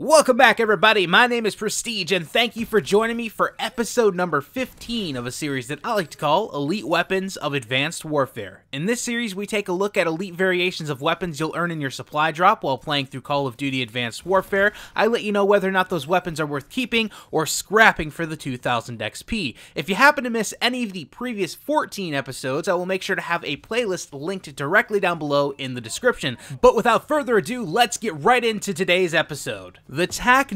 Welcome back, everybody. My name is Prestige, and thank you for joining me for episode number 15 of a series that I like to call Elite Weapons of Advanced Warfare. In this series, we take a look at elite variations of weapons you'll earn in your supply drop while playing through Call of Duty Advanced Warfare. I let you know whether or not those weapons are worth keeping or scrapping for the 2000 XP. If you happen to miss any of the previous 14 episodes, I will make sure to have a playlist linked directly down below in the description. But without further ado, let's get right into today's episode. The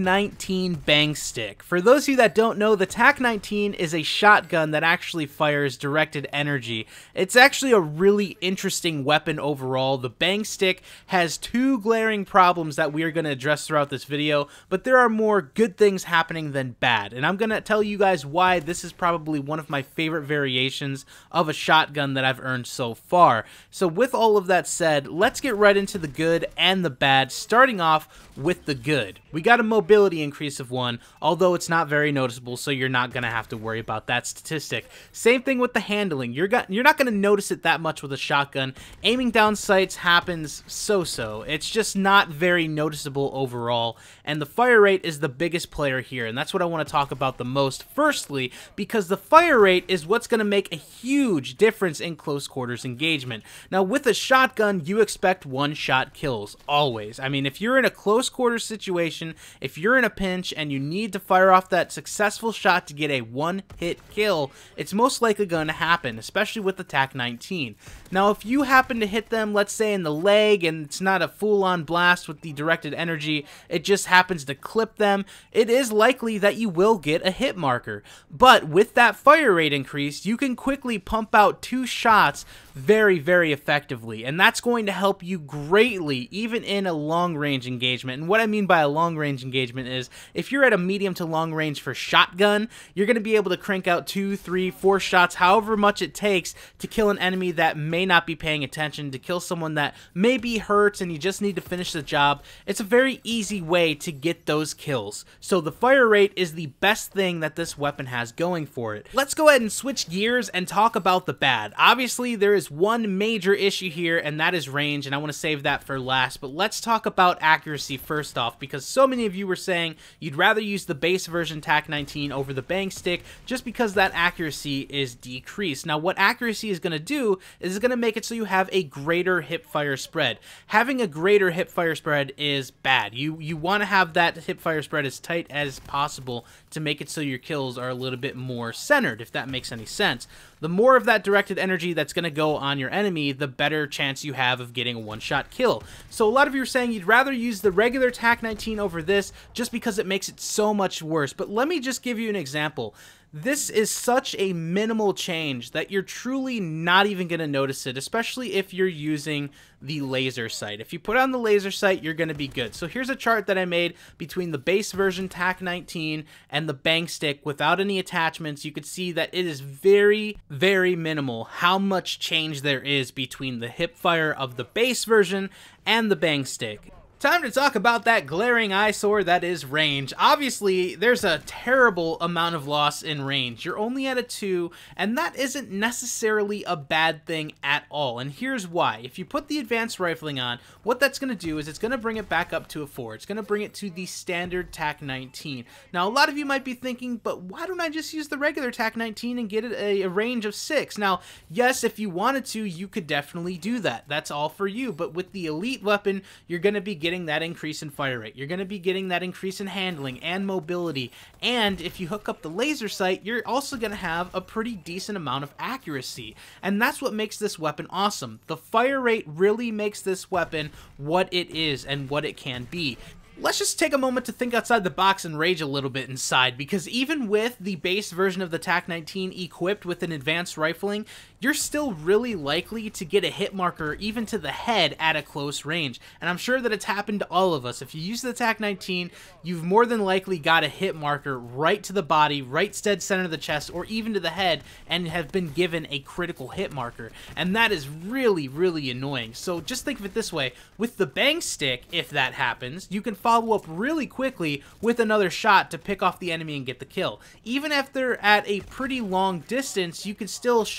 TAC-19 Bang Stick. For those of you that don't know, the TAC-19 is a shotgun that actually fires directed energy. It's actually a really interesting weapon overall. The Bang Stick has two glaring problems that we are going to address throughout this video, but there are more good things happening than bad. And I'm going to tell you guys why this is probably one of my favorite variations of a shotgun that I've earned so far. So with all of that said, let's get right into the good and the bad, starting off with the good. We got a mobility increase of 1, although it's not very noticeable, so you're not going to have to worry about that statistic. Same thing with the handling. You're not going to notice it that much with a shotgun. Aiming down sights happens so-so. It's just not very noticeable overall, and the fire rate is the biggest player here, and that's what I want to talk about the most. Firstly, because the fire rate is what's going to make a huge difference in close quarters engagement. Now, with a shotgun, you expect one-shot kills, always. I mean, if you're in a close quarters situation, if you're in a pinch and you need to fire off that successful shot to get a one-hit kill, it's most likely going to happen, especially with the TAC-19. Now, if you happen to hit them, let's say in the leg, and it's not a full-on blast with the directed energy, it just happens to clip them, it is likely that you will get a hit marker. But with that fire rate increase, you can quickly pump out 2 shots very, very effectively, and that's going to help you greatly, even in a long-range engagement. And what I mean by a long-range engagement is, if you're at a medium to long range for shotgun, you're going to be able to crank out 2, 3, 4 shots, however much it takes to kill an enemy that may not be paying attention, to kill someone that may be hurt and you just need to finish the job. It's a very easy way to get those kills. So the fire rate is the best thing that this weapon has going for it. Let's go ahead and switch gears and talk about the bad. Obviously, there is one major issue here, and that is range, and I want to save that for last, but let's talk about accuracy first off, because so many of you were saying you'd rather use the base version TAC-19 over the Bang Stick just because that accuracy is decreased. Now, what accuracy is going to do is it's going to make it so you have a greater hip-fire spread. Having a greater hip-fire spread is bad. You want to have that hip-fire spread as tight as possible to make it so your kills are a little bit more centered, if that makes any sense. The more of that directed energy that's going to go on your enemy, the better chance you have of getting a one-shot kill. So a lot of you are saying you'd rather use the regular TAC-19 over this just because it makes it so much worse. But let me just give you an example. This is such a minimal change that you're truly not even going to notice it, especially if you're using the laser sight. If you put on the laser sight, you're going to be good. So here's a chart that I made between the base version TAC-19 and the Bang Stick without any attachments. You could see that it is very, very minimal how much change there is between the hip fire of the base version and the Bang Stick. Time to talk about that glaring eyesore that is range. Obviously, there's a terrible amount of loss in range. You're only at a 2, and that isn't necessarily a bad thing at all. And here's why. If you put the advanced rifling on, what that's going to do is it's going to bring it back up to a 4. It's going to bring it to the standard TAC-19. Now, a lot of you might be thinking, but why don't I just use the regular TAC-19 and get it a range of 6? Now, yes, if you wanted to, you could definitely do that. That's all for you. But with the elite weapon, you're going to be getting that increase in fire rate. You're going to be getting that increase in handling and mobility. And if you hook up the laser sight, you're also going to have a pretty decent amount of accuracy. And that's what makes this weapon awesome. The fire rate really makes this weapon what it is and what it can be. Let's just take a moment to think outside the box and rage a little bit inside, because even with the base version of the TAC-19 equipped with an advanced rifling, you're still really likely to get a hit marker even to the head at a close range. And I'm sure that it's happened to all of us. If you use the TAC-19, you've more than likely got a hit marker right to the body, right dead center of the chest, or even to the head, and have been given a critical hit marker. And that is really, really annoying. So just think of it this way. With the Bang Stick, if that happens, you can follow up really quickly with another shot to pick off the enemy and get the kill. Even if they're at a pretty long distance, you can still shoot and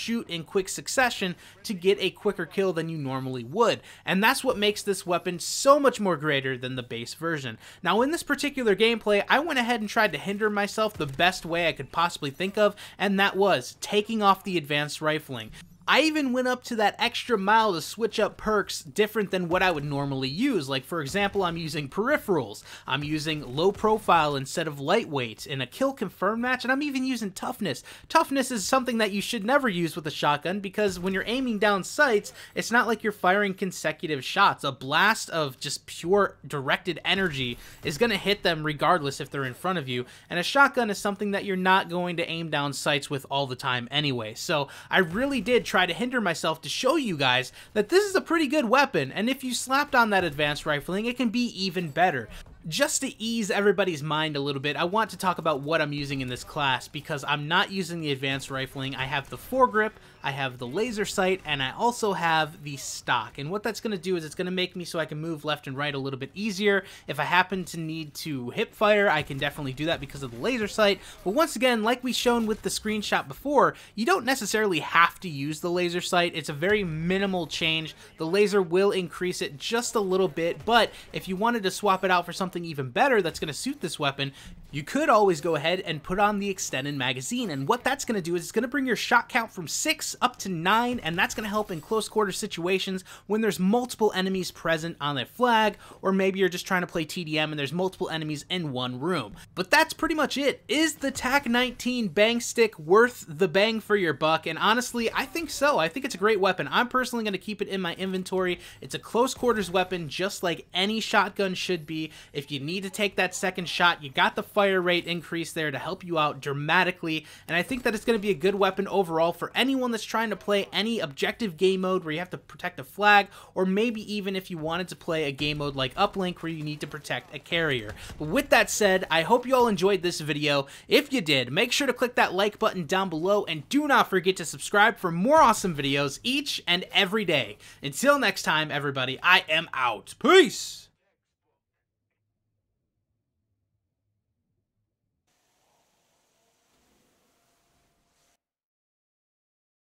quick succession to get a quicker kill than you normally would. And that's what makes this weapon so much more greater than the base version. Now in this particular gameplay, I went ahead and tried to hinder myself the best way I could possibly think of, and that was taking off the advanced rifling. I even went up to that extra mile to switch up perks different than what I would normally use. Like, for example, I'm using peripherals, I'm using low profile instead of lightweight in a kill confirm match, and I'm even using toughness. Toughness is something that you should never use with a shotgun, because when you're aiming down sights, it's not like you're firing consecutive shots. A blast of just pure directed energy is going to hit them regardless if they're in front of you, and a shotgun is something that you're not going to aim down sights with all the time anyway. So I really did try to hinder myself to show you guys that this is a pretty good weapon, and if you slapped on that advanced rifling, it can be even better. Just to ease everybody's mind a little bit, I want to talk about what I'm using in this class, because I'm not using the advanced rifling. I have the foregrip, I have the laser sight, and I also have the stock. And what that's going to do is it's going to make me so I can move left and right a little bit easier. If I happen to need to hip fire, I can definitely do that because of the laser sight. But once again, like we shown with the screenshot before, you don't necessarily have to use the laser sight. It's a very minimal change. The laser will increase it just a little bit, but if you wanted to swap it out for something even better that's going to suit this weapon, you could always go ahead and put on the extended magazine. And what that's going to do is it's going to bring your shot count from 6 up to 9, and that's going to help in close quarter situations when there's multiple enemies present on a flag, or maybe you're just trying to play TDM and there's multiple enemies in one room. But that's pretty much it. Is the TAC-19 bang stick worth the bang for your buck? And honestly, I think so. I think it's a great weapon. I'm personally going to keep it in my inventory. It's a close quarters weapon, just like any shotgun should be. If you need to take that second shot, you got the fire rate increase there to help you out dramatically, and I think that it's going to be a good weapon overall for anyone that's trying to play any objective game mode where you have to protect a flag, or maybe even if you wanted to play a game mode like Uplink where you need to protect a carrier. But with that said, I hope you all enjoyed this video. If you did, make sure to click that like button down below, and do not forget to subscribe for more awesome videos each and every day. Until next time, everybody, I am out. Peace!